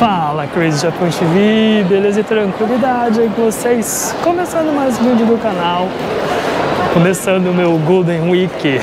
Fala, Crazy Japão TV, beleza e tranquilidade aí com vocês? Começando mais um vídeo do canal, começando o meu Golden Week.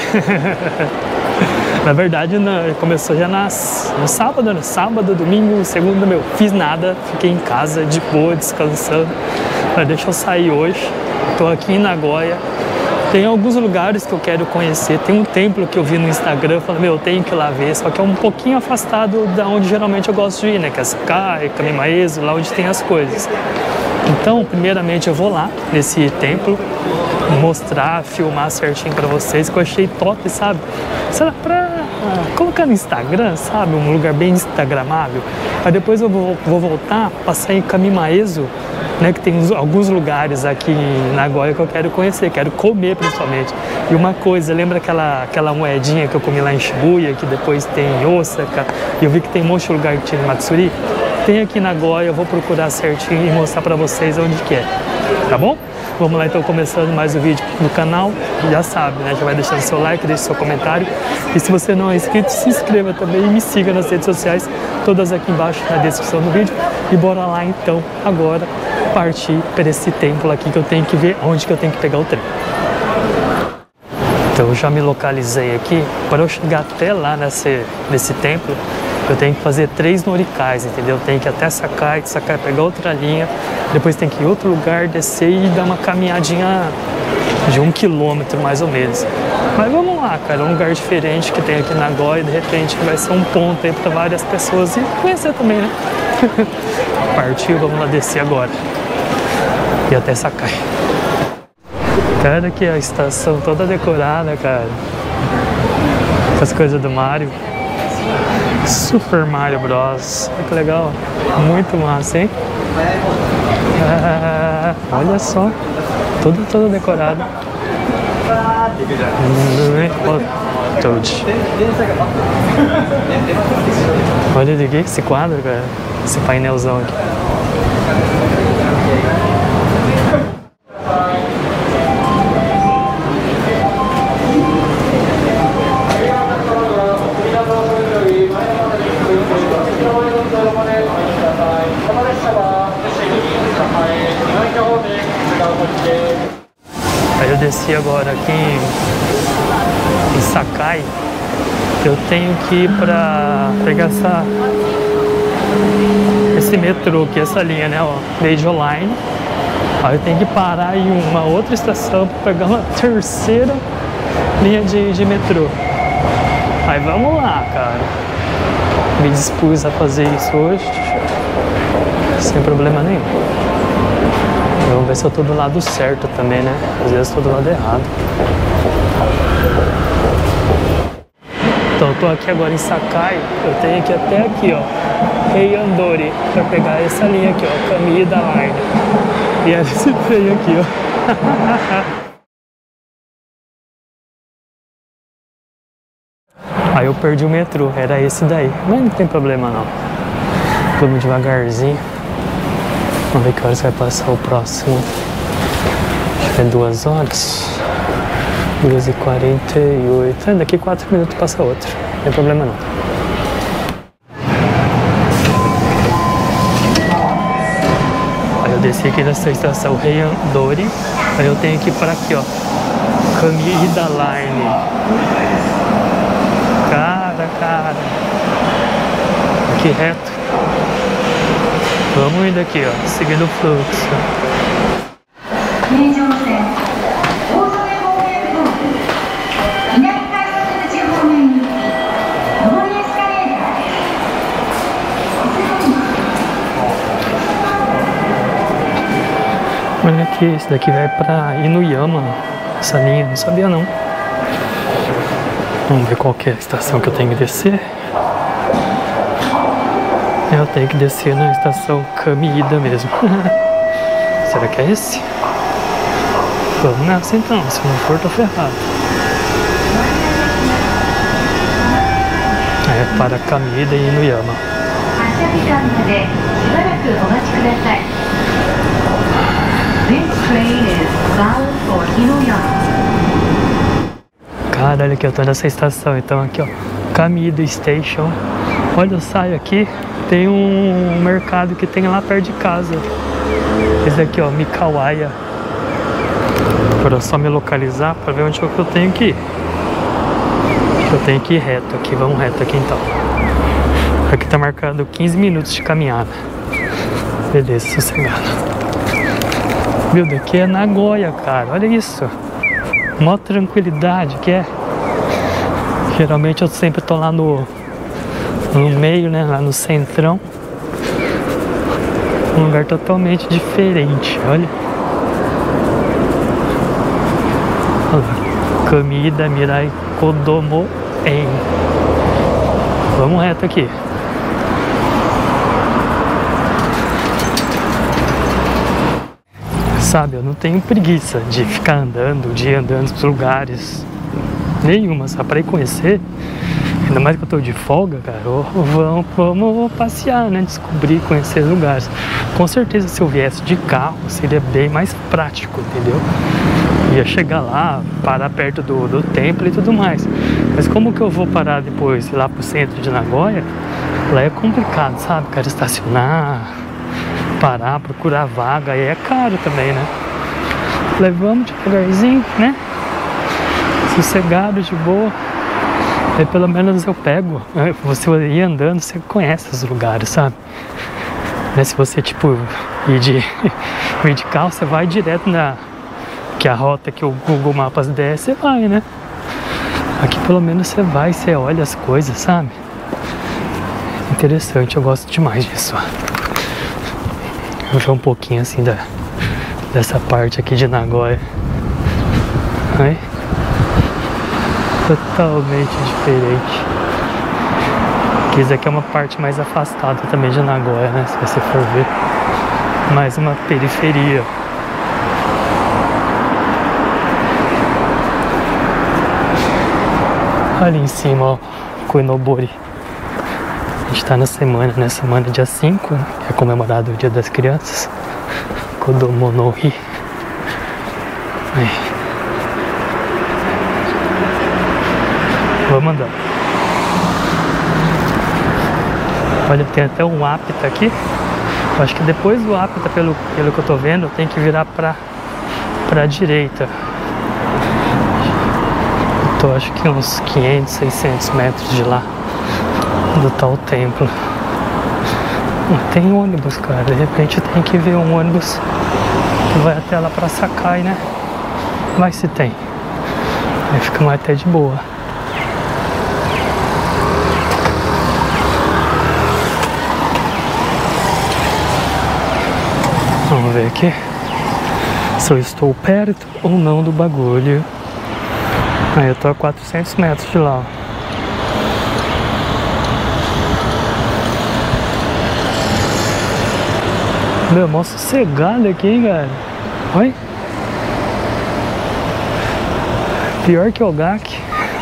Na verdade, começou já no sábado, domingo, segunda, fiz nada, fiquei em casa de boa, descansando. Mas deixa eu sair hoje, tô aqui em Nagoya. Tem alguns lugares que eu quero conhecer, tem um templo que eu vi no Instagram, falei, eu tenho que ir lá ver, só que é um pouquinho afastado da onde geralmente eu gosto de ir, né, que é Sakai, Kamimaezu, lá onde tem as coisas. Então, primeiramente eu vou lá, nesse templo, mostrar, filmar certinho pra vocês, que eu achei top, sabe? Sei lá, pra colocar no Instagram, sabe? Um lugar bem instagramável. Aí depois eu vou voltar, passar em Kamimaezu, né, que tem alguns lugares aqui em Nagoya que eu quero conhecer, quero comer principalmente. E uma coisa, lembra aquela moedinha que eu comi lá em Shibuya, que depois tem em Osaka, e eu vi que tem um monte de lugar que tinha em Matsuri? Tem aqui em Nagoya, eu vou procurar certinho e mostrar pra vocês onde que é, tá bom? Vamos lá então, começando mais um vídeo no canal, já sabe, né? Já vai deixando seu like, deixe seu comentário. E se você não é inscrito, se inscreva também e me siga nas redes sociais, todas aqui embaixo na descrição do vídeo. E bora lá então, agora, partir para esse templo aqui que eu tenho que ver onde que eu tenho que pegar o trem. Então eu já me localizei aqui. Para eu chegar até lá nesse templo, eu tenho que fazer 3 norikais, entendeu? Eu tenho que ir até Sakai, pegar outra linha, depois tem que ir em outro lugar, descer e dar uma caminhadinha de 1 quilômetro mais ou menos. Mas vamos lá, cara, é um lugar diferente que tem aqui em Nagoya, de repente vai ser um ponto aí para várias pessoas e conhecer também, né? Partiu, vamos lá descer agora. E até Sakai. Cara, aqui a estação toda decorada, cara. Com as coisas do Mario. Super Mario Bros. Olha que legal. Muito massa, hein? Olha só. Tudo decorado. Oh, Toad. Olha aqui esse quadro, cara. Esse painelzão aqui. Aí eu desci agora aqui em Sakai. Eu tenho que ir pra pegar esse metrô aqui, essa linha, né, ó, Meiji Line. Aí eu tenho que parar em uma outra estação para pegar uma terceira linha de metrô. Aí vamos lá, cara. Me dispus a fazer isso hoje, sem problema nenhum. Vamos ver se eu tô do lado certo também, né? Às vezes eu tô do lado errado. Então eu tô aqui agora em Sakai, eu tenho que ir até aqui, ó, Heian-dori, pra pegar essa linha aqui, ó, Kamida Line. E é esse trem aqui, ó. Aí eu perdi o metrô, era esse daí, mas não tem problema não. Vamos devagarzinho. Vamos ver que horas vai passar o próximo. Acho que é 2 horas. 2h48. Daqui 4 minutos passa outro. Não tem problema não. Aí eu desci aqui nessa estação Heian-dori. Aí eu tenho que ir para aqui, ó, Kamida Line. Cara. Aqui reto. Vamos indo aqui, ó, seguindo o fluxo. Olha aqui, esse daqui vai pra Inuyama, essa linha, não sabia não. Vamos ver qual que é a estação que eu tenho que descer. Eu tenho que descer na estação Kamida mesmo. Será que é esse? Vamos nessa então, se não for tô ferrado. É para Kamida e Inuyama. Cara, olha aqui, eu tô nessa estação, então aqui ó, Kamida Station. Olha, eu saio aqui, tem um mercado que tem lá perto de casa. Esse aqui, ó, Mikawaia. Agora é só me localizar para ver onde é que eu tenho que ir. Eu tenho que ir reto aqui, vamos reto aqui então. Aqui tá marcado 15 minutos de caminhada. Beleza, sossegado. Meu, daqui é Nagoya, cara, olha isso. Mó tranquilidade que é. Geralmente eu sempre tô lá no meio, né, lá no centrão. Um lugar totalmente diferente, olha. Kamida Mirai Kodomo En. Vamos reto aqui. Sabe, eu não tenho preguiça de ficar andando, de ir andando nos lugares. Nenhuma, só para ir conhecer. Ainda mais que eu tô de folga, cara. Vamos passear, né? Descobrir, conhecer lugares. Com certeza, se eu viesse de carro, seria bem mais prático, entendeu? Ia chegar lá, parar perto do templo e tudo mais. Mas como que eu vou parar depois, ir lá pro centro de Nagoya? Lá é complicado, sabe? Quero estacionar, parar, procurar vaga. E é caro também, né? Levamos devagarzinho, né? Sossegado, de boa. Aí pelo menos eu pego. Você ir andando, você conhece os lugares, sabe? Né? Se você, tipo, ir de carro, você vai direto que a rota que o Google Maps der, você vai, né? Aqui pelo menos você vai, você olha as coisas, sabe? Interessante, eu gosto demais disso. Vou ver um pouquinho assim dessa parte aqui de Nagoya. Aí. Totalmente diferente. Aqui isso aqui é uma parte mais afastada também de Nagoya, né? Se você for ver. Mais uma periferia. Ali em cima, ó, Koinobori. A gente tá na semana, né? Semana dia 5, né? Que é comemorado o Dia das Crianças. Kodomo no Hi. Aí. Vamos andar. Olha, tem até um Apita aqui. Eu acho que depois do Apita, pelo que eu tô vendo, tem que virar pra direita. Eu tô, acho que uns 500, 600 metros de lá, do tal templo. Tem ônibus, cara. De repente tem que ver um ônibus que vai até lá pra Sakai, né? Mas se tem. Aí fica mais até de boa. Vamos ver aqui se eu estou perto ou não do bagulho. Aí eu tô a 400 metros de lá, ó. Meu, mó sossegado aqui, hein, cara. Oi? Pior que o Ogaki.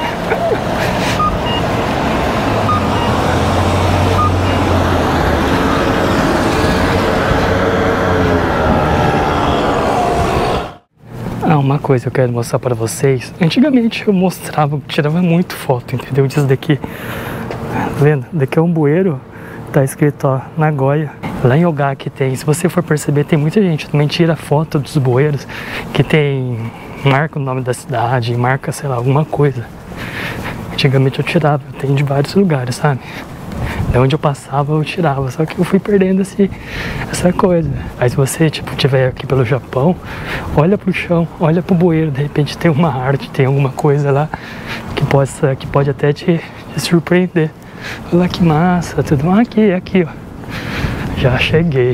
Uma coisa que eu quero mostrar pra vocês. Antigamente eu mostrava, tirava muito foto, entendeu? Disso daqui. Tá vendo? Daqui é um bueiro. Tá escrito, ó, Nagoya. Lá em Ogaki tem, se você for perceber, tem muita gente também tira foto dos bueiros que tem, marca o nome da cidade, marca, sei lá, alguma coisa. Antigamente eu tirava, tem de vários lugares, sabe? De onde eu passava eu tirava, só que eu fui perdendo essa coisa. Aí se você, tipo, estiver aqui pelo Japão, olha pro chão, olha pro bueiro, de repente tem uma arte, tem alguma coisa lá que pode até te surpreender. Olha que massa, tudo. Aqui, ó. Já cheguei.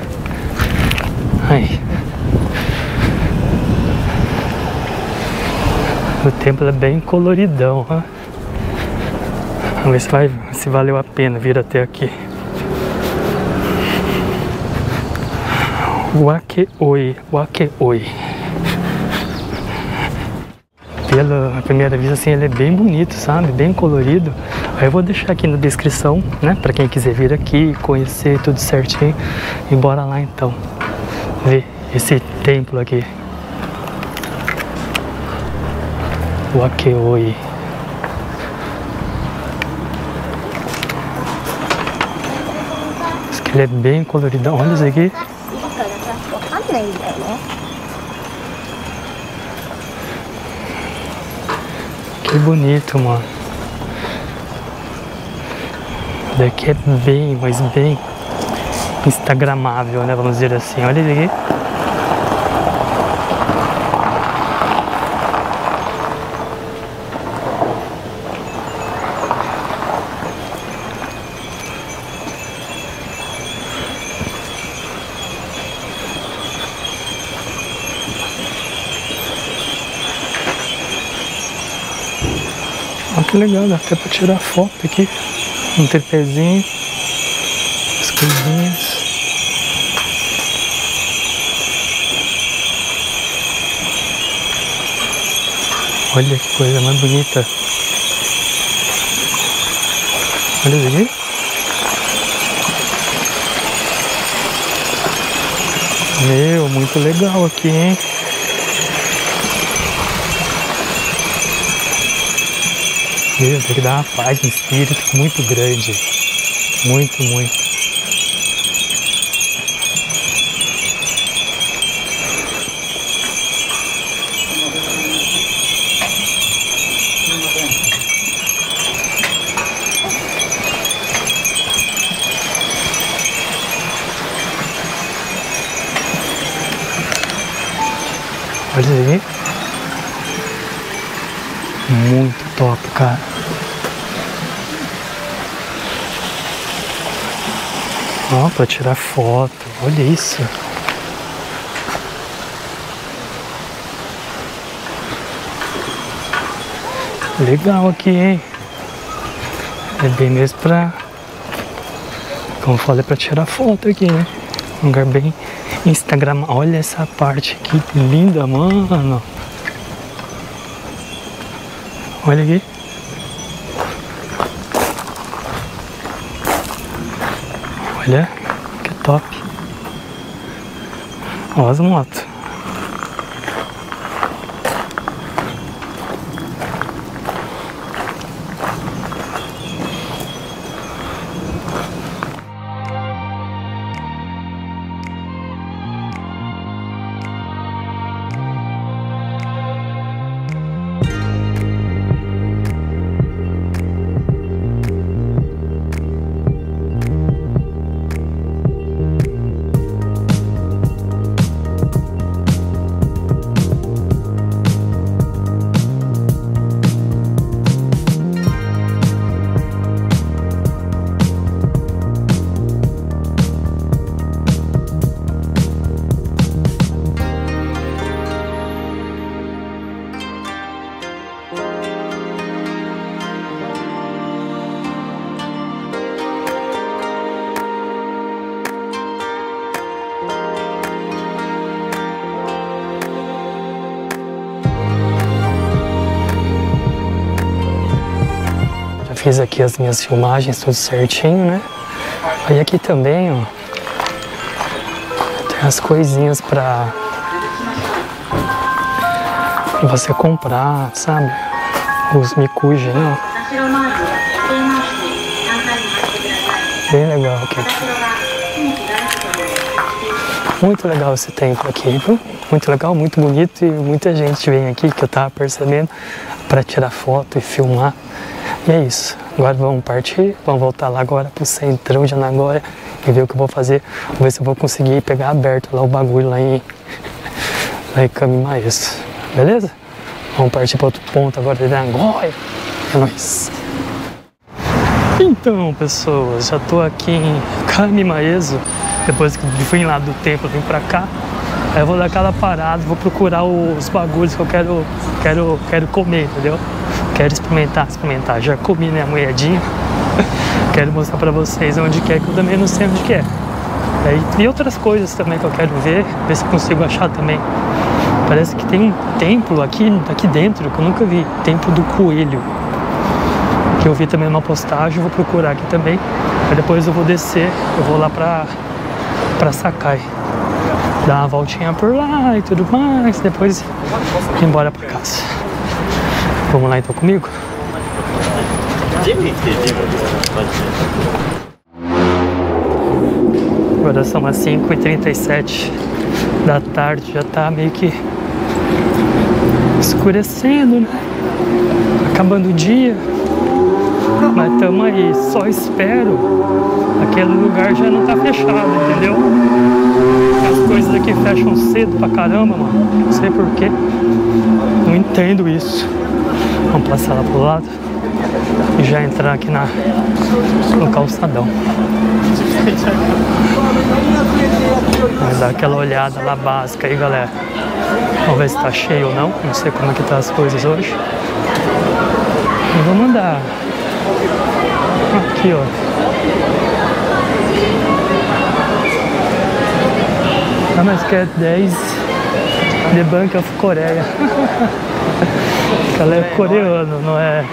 Aí. O templo é bem coloridão, ó. Vamos ver se valeu a pena vir até aqui. Wakeoi. Pela primeira vista, assim, ele é bem bonito, sabe? Bem colorido. Aí eu vou deixar aqui na descrição, né? Pra quem quiser vir aqui, conhecer tudo certinho. E bora lá então ver esse templo aqui. Wakeoi. Ele é bem coloridão, olha isso aqui. Que bonito, mano. Daqui é bem, mas bem instagramável, né? Vamos dizer assim. Olha isso aqui. Olha que legal, dá até pra tirar foto aqui. Um tripézinho, as coisinhas. Olha que coisa mais bonita. Olha isso aqui. Meu, muito legal aqui, hein? Meu, tem que dar uma paz no espírito muito grande. Muito, muito. Olha isso aí. Muito top, cara. Ó, pra tirar foto. Olha isso. Legal aqui, hein? É bem mesmo pra... Como eu falei, pra tirar foto aqui, né? Um lugar bem Instagram. Olha essa parte aqui, que linda, mano. Olha aqui. Olha, que top. Olha as motos. Fiz aqui as minhas filmagens, tudo certinho, né? Aí aqui também, ó, tem as coisinhas pra você comprar, sabe? Os mikuji, né? Bem legal aqui. Muito legal esse templo aqui, viu? Muito legal, muito bonito, e muita gente vem aqui, que eu tava percebendo, pra tirar foto e filmar. E é isso, agora vamos partir, vamos voltar lá agora pro centrão de Nagoya e ver o que eu vou fazer. Vamos ver se eu vou conseguir pegar aberto lá o bagulho lá em Kamimaezu, beleza? Vamos partir para outro ponto agora de Nagoya, é nóis! Então, pessoas, já tô aqui em Kamimaezu, depois que fui lá do templo, vim pra cá. Aí eu vou dar aquela parada, vou procurar os bagulhos que eu quero comer, entendeu? Quero experimentar. Já comi, né, a moedinha. Quero mostrar pra vocês onde que é, que eu também não sei onde que é. E outras coisas também que eu quero ver se eu consigo achar também. Parece que tem um templo aqui dentro que eu nunca vi. Templo do Coelho. Que eu vi também numa postagem, vou procurar aqui também. Aí depois eu vou descer, eu vou lá pra Sakai. Dar uma voltinha por lá e tudo mais, depois ir embora pra casa. Vamos lá então comigo? Agora são as 5h37 da tarde, já tá meio que escurecendo, né? Acabando o dia. Mas estamos aí, só espero. Aquele lugar já não tá fechado, entendeu? As coisas aqui fecham cedo pra caramba, mano. Não sei porquê. Não entendo isso. Vamos passar lá pro lado e já entrar aqui no calçadão. Vamos dar aquela olhada lá básica aí, galera. Vamos ver se tá cheio ou não. Não sei como é que tá as coisas hoje. Eu vou mandar aqui, ó. Ah, mas que é 10 The Bank of Coreia. Ela é coreano, não é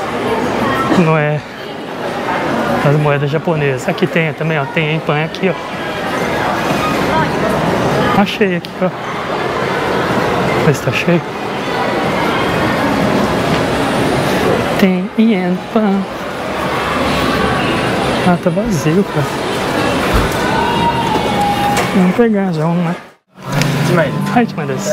as moedas japonesas. Aqui tem também, ó, tem pan aqui, ó. Achei aqui, ó. Vê se tá cheio. Tem yen pan. Ah, tá vazio, cara. Vamos pegar já um, né? Ai,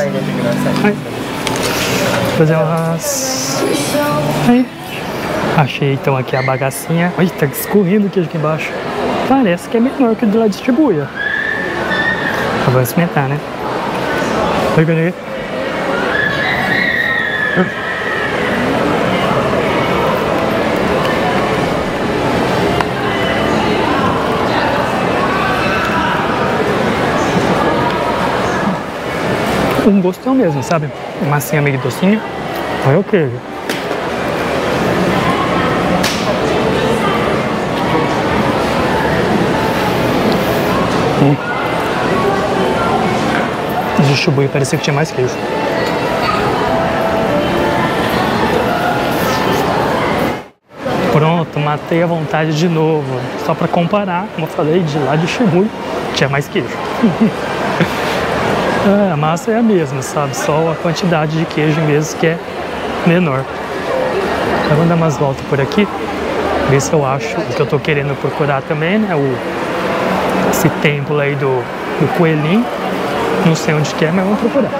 fazer umas... Aí. Achei então aqui a bagacinha. Olha, tá escorrendo o queijo aqui embaixo. Parece que é menor que o do lado de Shibuya. Vou experimentar, né? Pega aí. O gosto é o mesmo, sabe? Massinha meio docinha. Olha o queijo. De Shibuya parecia que tinha mais queijo. Pronto, matei a vontade de novo. Só pra comparar, como eu falei, de lá de Shibuya tinha mais queijo. A massa é a mesma, sabe? Só a quantidade de queijo mesmo que é menor. Eu vou dar umas voltas por aqui, ver se eu acho o que eu tô querendo procurar também, né? Esse templo aí do coelhinho. Não sei onde que é, mas vamos procurar.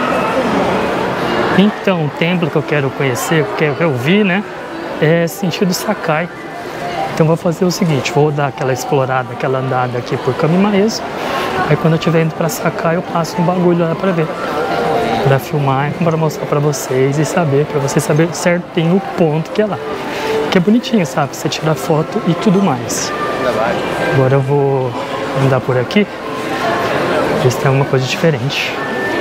Então, o templo que eu quero conhecer, que eu vi, né? É sentido Sakai. Então vou fazer o seguinte, vou dar aquela explorada, aquela andada aqui por Kamimaezu. Aí quando eu estiver indo pra Sakai, eu passo um bagulho lá pra ver. Pra filmar, pra mostrar pra vocês e saber, pra vocês saberem certinho o ponto que é lá. Que é bonitinho, sabe? Você tira foto e tudo mais. Agora eu vou andar por aqui, ver se tem alguma coisa diferente.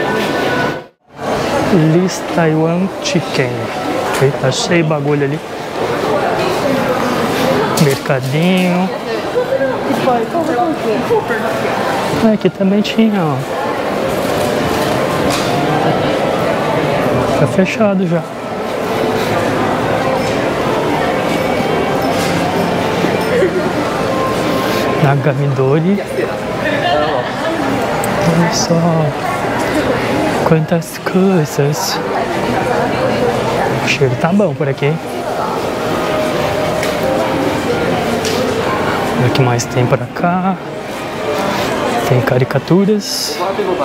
Lis Taiwan Chicken. Tá cheio de bagulho ali. Mercadinho. Aqui também tinha, ó. Tá fechado já. Nagamidori. Olha só. Quantas coisas. O cheiro tá bom por aqui, hein? O que mais tem pra cá? Tem caricaturas.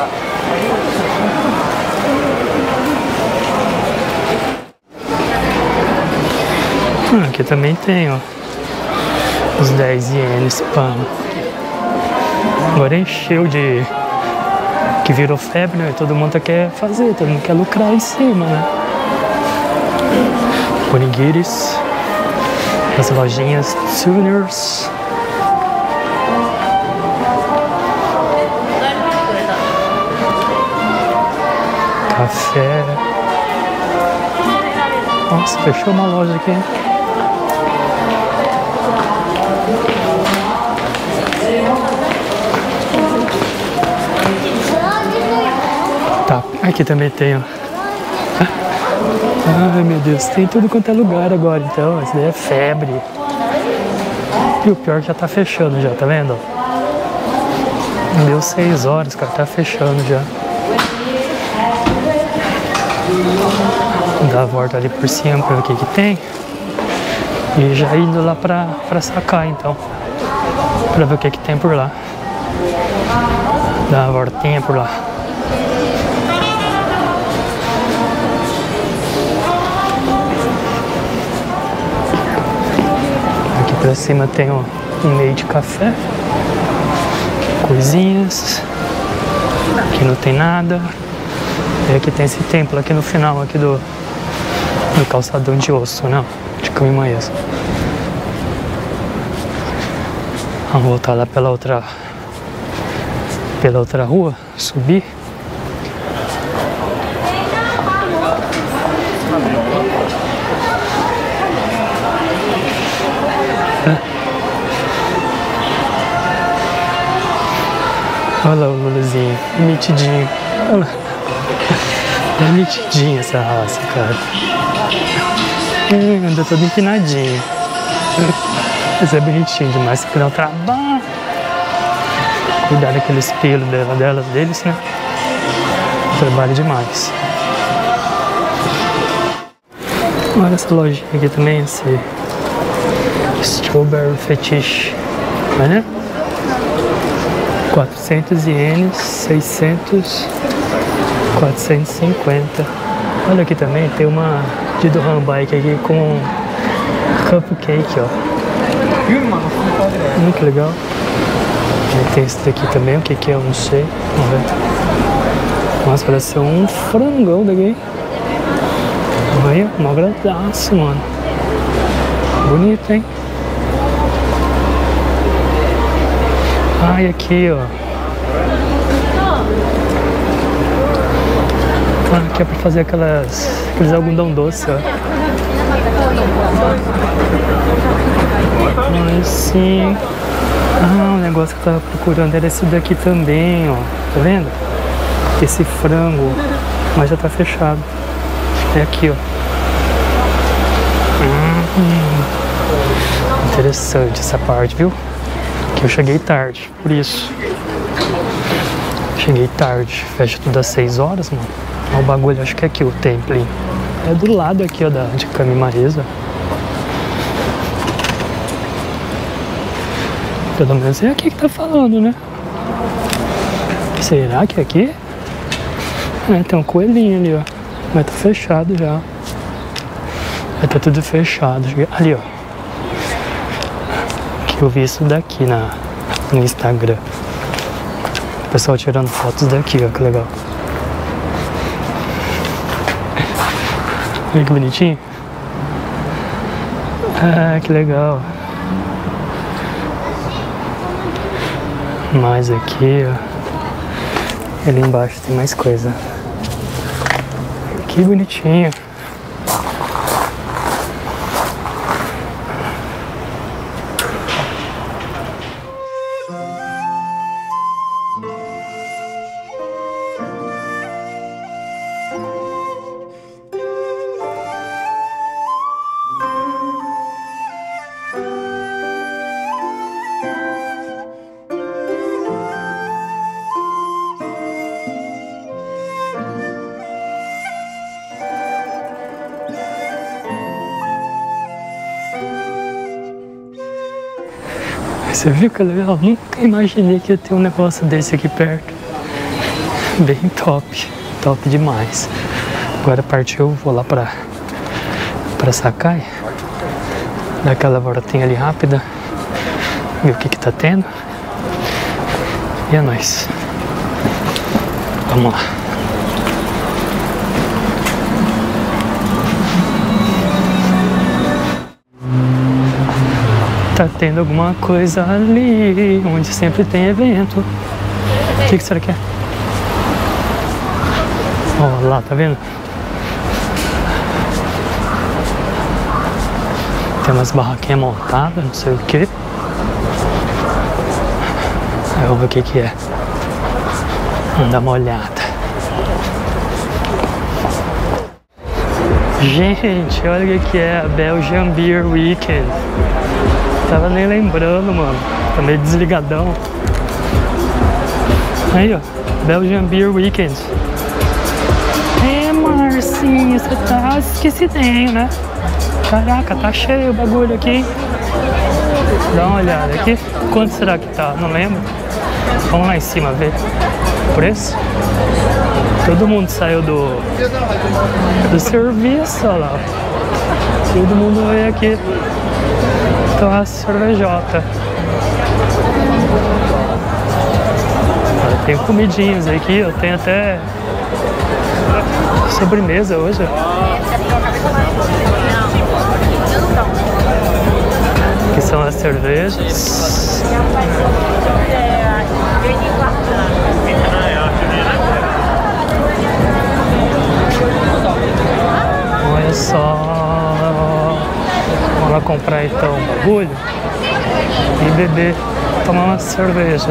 Aqui também tem, ó. Os 10 ienes pan. Agora encheu de... que virou febre, né? Todo mundo quer fazer, todo mundo quer lucrar em cima, né? Onigiris. As lojinhas Souvenirs. Café. Nossa, fechou uma loja aqui. Tá, aqui também tem, ó. Ai, meu Deus, tem tudo quanto é lugar agora, então. Isso daí é febre. E o pior é que já tá fechando já, tá vendo? Deu 6 horas, cara, tá fechando já. Vou dar a volta ali por cima pra ver o que que tem. E já indo lá pra Sakai, então. Pra ver o que que tem por lá. Dar uma voltinha por lá. Aqui pra cima tem um meio de café. Coisinhas. Aqui não tem nada. E aqui tem esse templo aqui no final aqui do calçadão de osso, não, de Camimaes. Vamos voltar lá pela outra rua, subir. Olha lá o Lulazinho, nitidinho. Olha lá. É nitidinha essa raça, cara. Anda todo empinadinho. Mas é bonitinho demais. Isso aqui dá um trabalho. Cuidar daqueles pelos deles, né? Trabalho demais. Olha essa lojinha aqui também, esse Strawberry Fetiche. Olha. 400 ienes, 600, 450. Olha aqui também, tem uma de Duhan Bike aqui com cupcake, ó. Muito legal. E tem esse daqui também, o que que é, eu não sei. Vamos ver. Nossa, parece ser um frangão daqui. Olha, mó gradaço, mano. Bonito, hein? Ah, e aqui, ó. Ah, aqui é pra fazer aqueles algodão doce, ó. Aí sim. Ah, o negócio que eu tava procurando era esse daqui também, ó. Tá vendo? Esse frango. Mas já tá fechado. É aqui, ó. Interessante essa parte, viu? Que eu cheguei tarde, por isso. Cheguei tarde. Fecha tudo às 6 horas, mano. Olha o bagulho, acho que é aqui o templo. É do lado aqui, ó, de Camimaes. Pelo menos é aqui que tá falando, né? Será que é aqui? É, tem um coelhinho ali, ó. Mas tá fechado já. Vai tá tudo fechado. Ali, ó. Que eu vi isso daqui no Instagram. O pessoal tirando fotos daqui, ó. Que legal. Olha que bonitinho. Ah, que legal. Mais aqui, ó. Ali embaixo tem mais coisa. Que bonitinho. Você viu que legal? Nunca imaginei que ia ter um negócio desse aqui perto. Bem top. Top demais. Agora partiu, vou lá pra Sakai. Dar aquela voltinha ali rápida. Ver o que tá tendo. E é nóis. Vamos lá. Tá tendo alguma coisa ali, onde sempre tem evento. O que será que é? Ó, lá, tá vendo? Tem umas barraquinhas montadas, não sei o que. Vamos ver o que é. Vamos dar uma olhada. Gente, olha o que é a Belgian Beer Weekend. Tava nem lembrando, mano. Tá meio desligadão. Aí, ó. Belgian Beer Weekend. É, Marcinho, você tá esquecidinho, né? Caraca, tá cheio o bagulho aqui. Dá uma olhada aqui. Quanto será que tá? Não lembro. Vamos lá em cima ver o preço. Todo mundo saiu do serviço, olha lá. Todo mundo veio aqui tomar cervejota. Tem comidinhas aqui, eu tenho até sobremesa hoje. Aqui são as cervejas. Olha só. Vamos lá comprar então um bagulho e beber, tomar uma cerveja.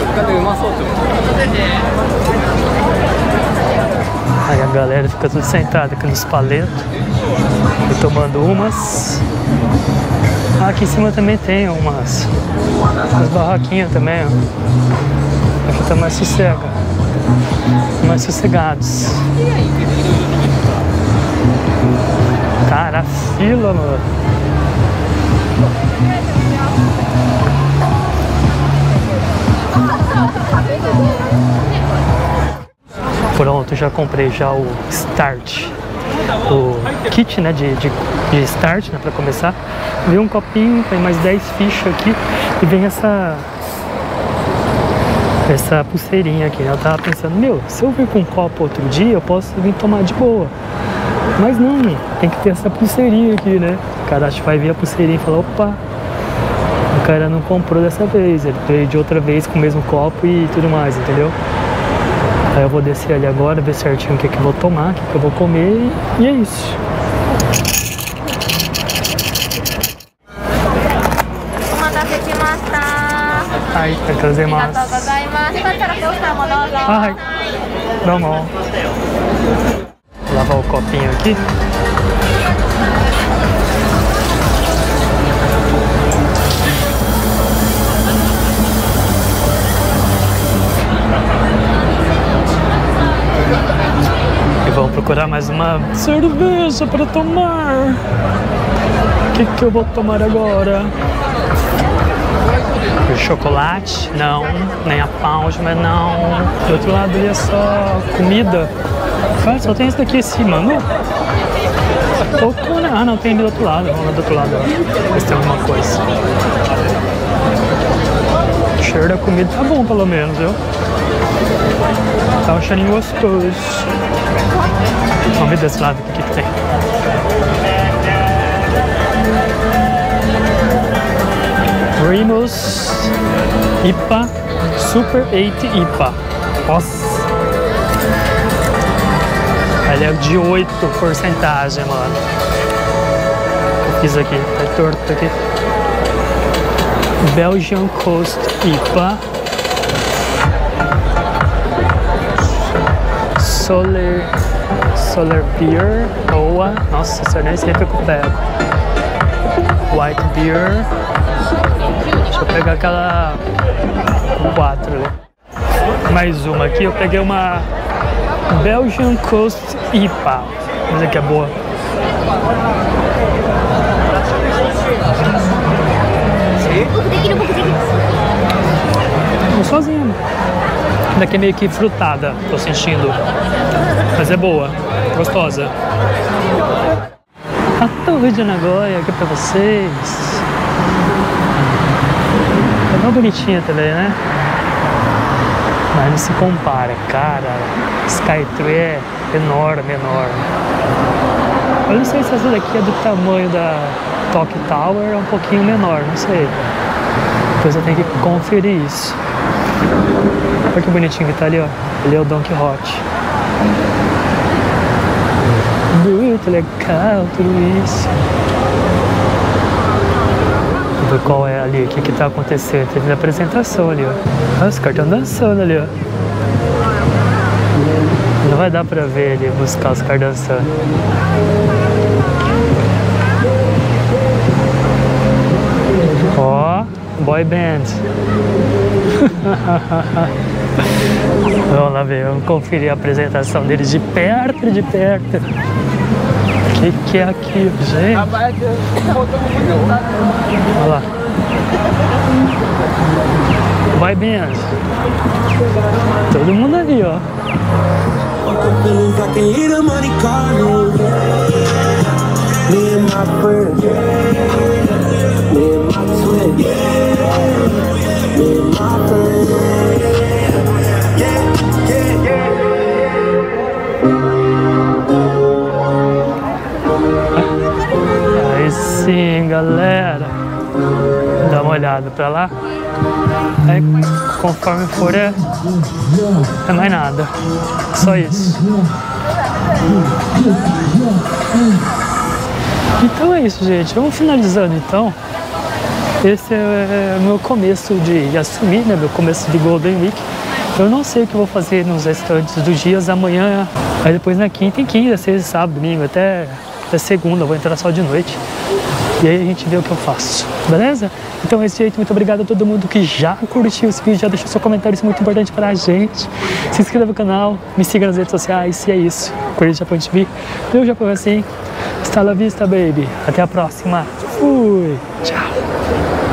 Aí a galera fica tudo sentada aqui nos paletos e tomando umas. Aqui em cima também tem umas barraquinhas também, ó. Aqui tá mais sossegados. Cara, a fila, mano. Pronto, já comprei já o Start, o kit, né, de Start, né, pra começar. Veio um copinho, tem mais 10 fichas aqui e vem essa pulseirinha aqui, né? Eu tava pensando, meu, se eu vir com um copo outro dia, eu posso vir tomar de boa. Mas não, tem que ter essa pulseirinha aqui, né? O cara acho que vai ver a pulseirinha e falar, opa, o cara não comprou dessa vez, ele veio de outra vez com o mesmo copo e tudo mais, entendeu? Aí eu vou descer ali agora, ver certinho o que eu vou tomar, o que eu vou comer e é isso. Ai, vai trazer mais. Ai, não, não. Vou lavar o copinho aqui. E vamos procurar mais uma cerveja para tomar. O que eu vou tomar agora? O chocolate? Não. Nem a pound, mas não. Do outro lado ali é só comida. Cara, só tem esse daqui esse mano. Ah, não, tem do outro lado. Vamos lá do outro lado. Ver se tem alguma coisa. O cheiro da comida tá bom, pelo menos, viu? Tá um cheirinho gostoso. Vamos ver desse lado aqui o que tem. Primus IPA Super 8 IPA. Nossa! Ele é de 8%, mano. Eu fiz aqui, tá torto aqui. Belgian Coast IPA. Solar Beer. Boa. Nossa, isso nem sempre que eu pego. White Beer. Deixa eu pegar aquela 4 ali. Mais uma aqui, eu peguei uma Belgian Coast IPA. Mas aqui é boa. Vou sozinho. Daqui é meio que frutada, tô sentindo. Mas é boa, gostosa. A Torre de Nagoya aqui pra vocês. É tão bonitinha também, né? Mas não se compara, cara. Skytree é enorme, enorme. Eu não sei se essa daqui é do tamanho da Tokyo Tower, é um pouquinho menor, não sei. Depois eu tenho que conferir isso. Olha que bonitinho que tá ali, ó. Ali é o Don Quixote. Muito legal tudo isso. Vamos ver qual é ali, o que tá acontecendo. Teve a apresentação ali, ó. Ah, os caras estão dançando ali, ó. Não vai dar pra ver ali, buscar os caras dançando. Ó, boy band. Vamos lá ver, vamos conferir a apresentação deles de perto, de perto. O que é aquilo, gente? Olha lá. Vai, Benzo. Todo mundo ali, ó. Aí sim, galera. Dá uma olhada pra lá. Aí, conforme for, é mais nada. Só isso. Então é isso, gente. Vamos finalizando, então. Esse é o meu começo de assumir, né? Meu começo de Golden Week. Eu não sei o que eu vou fazer nos restantes dos dias. Amanhã, aí depois na quinta, sexta, sábado, domingo, até segunda. Eu vou entrar só de noite. E aí a gente vê o que eu faço, beleza? Então é esse jeito, muito obrigado a todo mundo que já curtiu esse vídeo, já deixou seu comentário, isso é muito importante pra gente. Se inscreva no canal, me siga nas redes sociais, e é isso. Coreia Japão TV, meu Japão é assim. Hasta la vista, baby. Até a próxima. Fui. Tchau.